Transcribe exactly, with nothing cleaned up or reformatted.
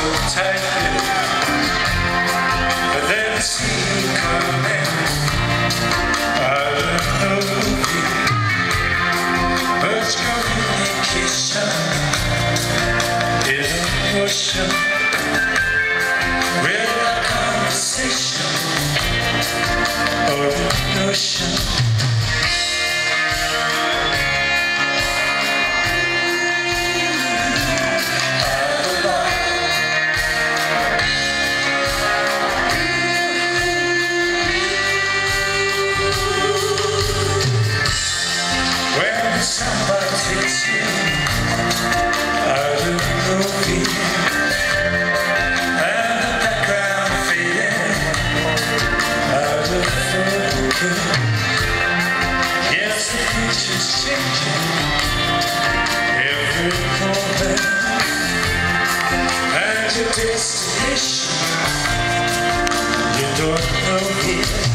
so tight, but then see you coming out of nowhere. But your communication is an ocean with a conversation or a notion. Somebody takes you out of nowhere, and the background fading out of focus. Yes, the future's changing every moment, and your destination you don't know yet.